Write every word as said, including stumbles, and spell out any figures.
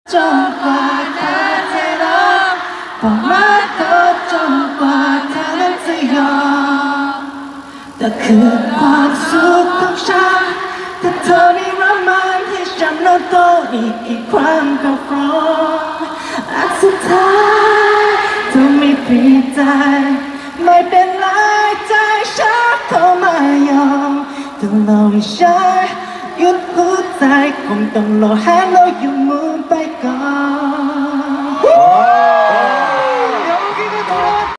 จนกว่าเธอจะรักบอกมาเธอจนกว่าเธอนั้นจะยอมแต่คือความสุขของฉันถ้าเธอไม่รักมันให้ฉันนอนโตอีกกี่ครั้งก็พร้อมอันสุดท้ายเธอไม่เปลี่ยนใจไม่เป็นไรใจฉันเขาไม่ยอมต้องรอให้ฉันหยุดหัวใจคงต้องรอให้เราอยู่มุมไปก่อน